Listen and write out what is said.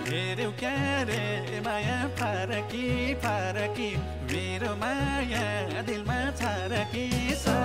हेर्यौ क्यारे माया फरकी फरकी मेरो माया दिलमा छरकी छ